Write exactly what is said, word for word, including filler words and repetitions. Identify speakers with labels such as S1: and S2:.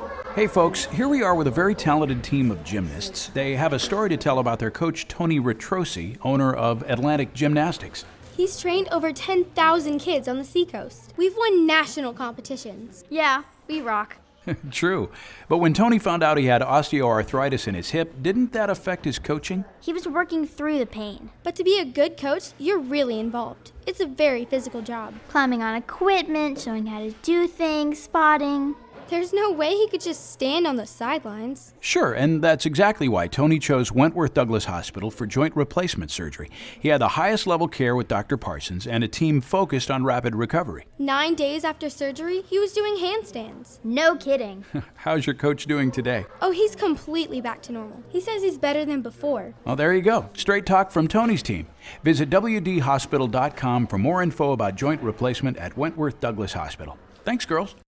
S1: Hey folks, here we are with a very talented team of gymnasts. They have a story to tell about their coach Tony Retrosi, owner of Atlantic Gymnastics.
S2: He's trained over ten thousand kids on the seacoast. We've won national competitions.
S3: Yeah, we rock.
S1: True. But when Tony found out he had osteoarthritis in his hip, didn't that affect his coaching?
S3: He was working through the pain.
S2: But to be a good coach, you're really involved. It's a very physical job.
S3: Climbing on equipment, showing how to do things, spotting.
S2: There's no way he could just stand on the sidelines.
S1: Sure, and that's exactly why Tony chose Wentworth Douglas Hospital for joint replacement surgery. He had the highest level care with Doctor Parsons and a team focused on rapid recovery.
S2: Nine days after surgery, he was doing handstands.
S3: No kidding.
S1: How's your coach doing today?
S2: Oh, he's completely back to normal. He says he's better than before.
S1: Well, there you go. Straight talk from Tony's team. Visit W D hospital dot com for more info about joint replacement at Wentworth Douglas Hospital. Thanks, girls.